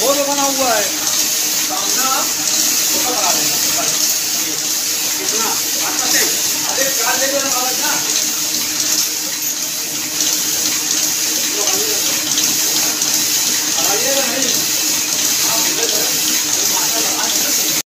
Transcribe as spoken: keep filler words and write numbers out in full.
वो तो बना हुआ है कितना? अरे कार ले लो ना।